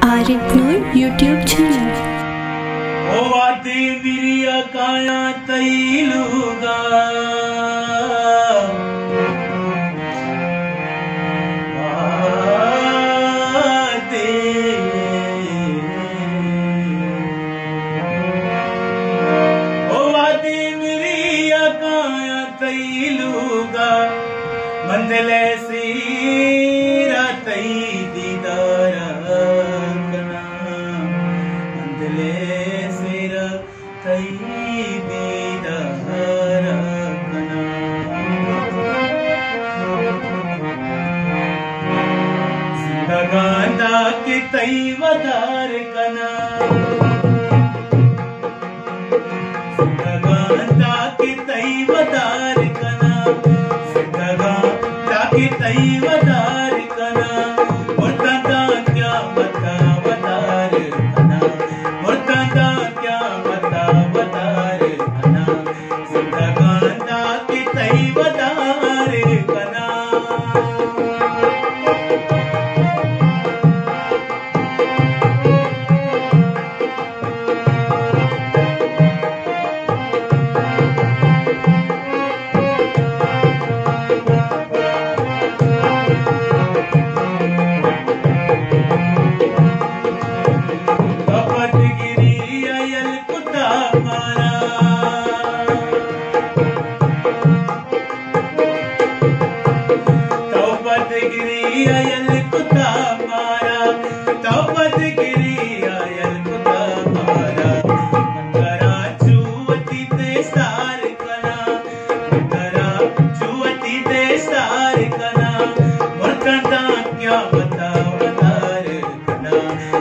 Arif Noor YouTube channel. ओ वादे मिरिया काया तैलूगा वादे ओ वादे मिरिया काया तैलूगा मंदले सीरा तई दीदारा गांधा के तई वदार कना गांधा के तई वदार कना गांधा के तई वदार कना मुर्तदा क्या बता वदार कना मुर्तदा क्या बता वदार कना गांधा के तई वदार कना आयल कुता मारा तौबत गिरी आयल कुता मारा मंगरा चुवती दे सार कना मंगरा चुवती दे सार कना मुर्तदा क्या बता वदार कना